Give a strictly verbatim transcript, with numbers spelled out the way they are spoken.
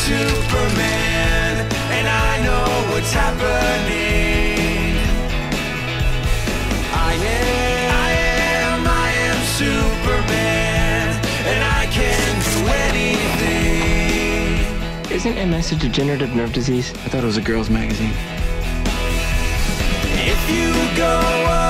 Superman, and I know what's happening. I am, I am, I am Superman, and I can do anything. Isn't M S a degenerative nerve disease? I thought it was a girls' magazine. If you go